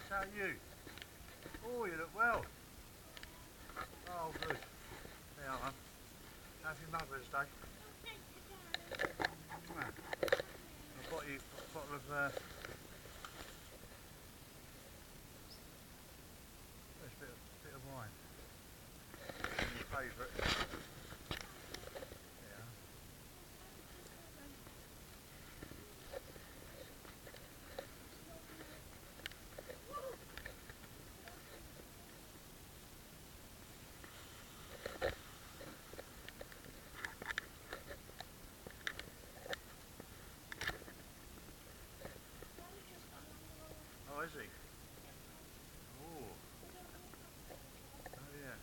how are you? Oh, you look well. Oh, good. There you are. Happy Mother's Day. I bought you a bottle of a bit of wine. Your favourite. Yeah. Oh, is he? Oh. Oh, yeah.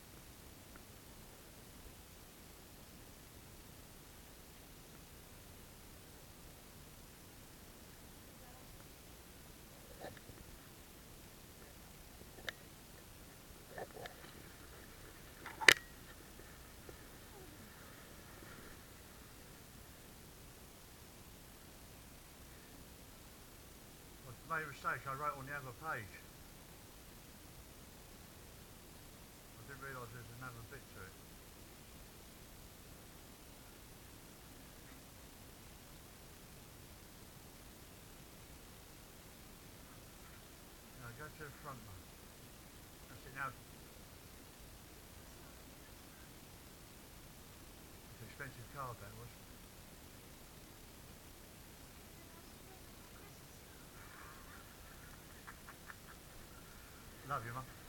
I made a mistake. I wrote on the other page. I didn't realise there's another bit to it. No, go to the front one. That's it now. It's an expensive card that was. Love you, Mum.